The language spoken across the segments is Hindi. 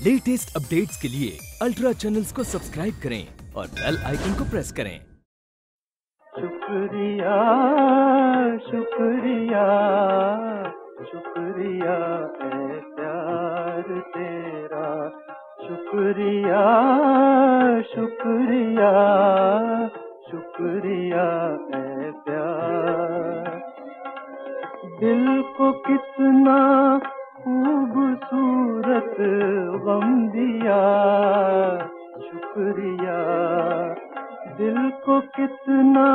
लेटेस्ट अपडेट्स के लिए अल्ट्रा चैनल्स को सब्सक्राइब करें और बेल आइकन को प्रेस करें। शुक्रिया शुक्रिया शुक्रिया है प्यार तेरा, शुक्रिया शुक्रिया शुक्रिया है प्यार। दिल को कितना खूबसूरत गम दिया, शुक्रिया। दिल को कितना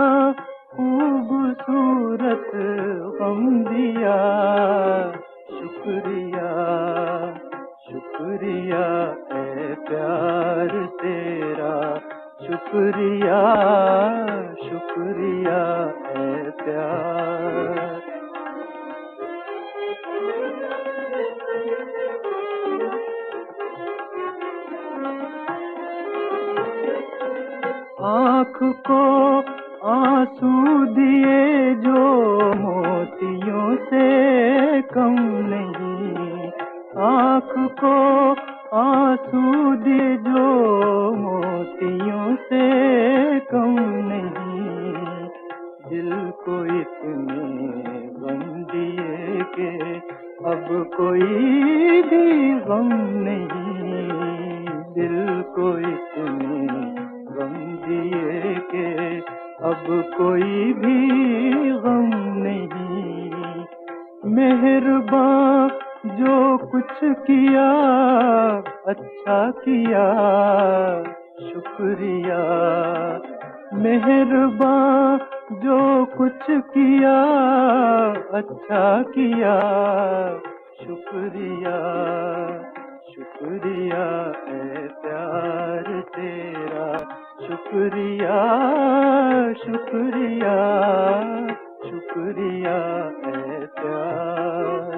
खूबसूरत गम दिया, शुक्रिया शुक्रिया है प्यार तेरा, शुक्रिया शुक्रिया है प्यार। आँख को आंसू दिए जो मोतियों से कम नहीं, आँख को आंसू दिए जो मोतियों से कम नहीं। दिल को इतने गम दिए कि अब कोई भी गम नहीं, दिल को इतने गम दिए के अब कोई भी गम नहीं। मेहरबान जो कुछ किया अच्छा किया, शुक्रिया। मेहरबान जो कुछ किया अच्छा किया, शुक्रिया शुक्रिया है प्यार तेरा, शुक्रिया शुक्रिया शुक्रिया है प्यार।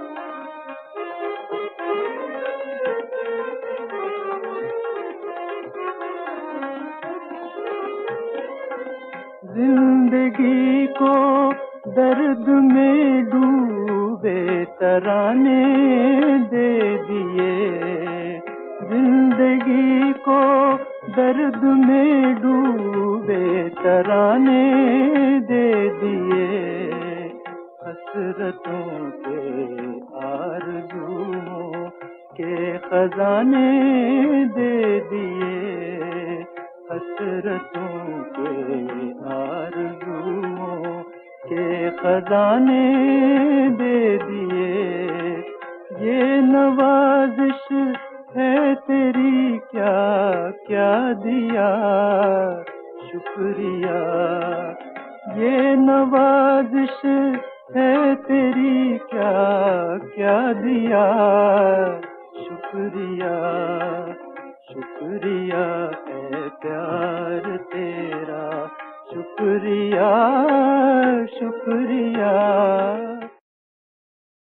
जिंदगी को दर्द में डूबे तराने दे दिए, जिंदगी को दर्द में डूबे तराने दे दिए। हसरतों के आरज़ुओं के खजाने दे दिए, हसरतों के आरज़ुओं के खजाने दे दिए। ये नवाज़िश है तेरी क्या क्या दिया, शुक्रिया। ये नवाज़िश है तेरी क्या क्या दिया, शुक्रिया शुक्रिया है प्यार तेरा, शुक्रिया शुक्रिया